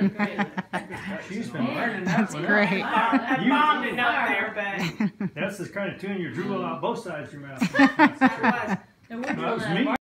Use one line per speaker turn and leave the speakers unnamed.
She's been learning that one.
That's great.
I bombed it up there, but
That's the kind of tune you drool out both sides of your mouth.
that was.
That was me.